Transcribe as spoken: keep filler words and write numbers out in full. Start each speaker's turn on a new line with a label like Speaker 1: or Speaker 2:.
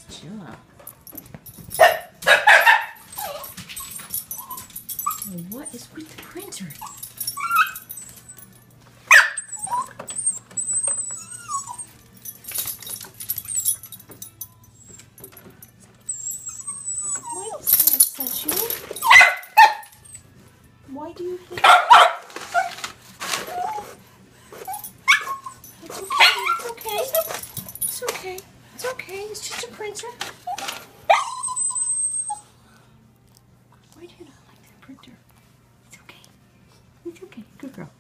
Speaker 1: job. What is with the printer? Why does that upset you? Why do you hate it? It's okay, it's okay. It's okay. It's okay. It's just a printer. Why do you not like that printer? It's okay. It's okay. Good girl.